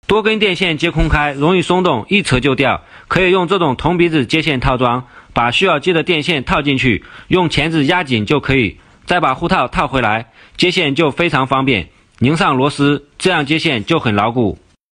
多根电线接空开，容易松动，一扯就掉。可以用这种铜鼻子接线套装，把需要接的电线套进去，用钳子压紧就可以，再把护套套回来，接线就非常方便。拧上螺丝，这样接线就很牢固。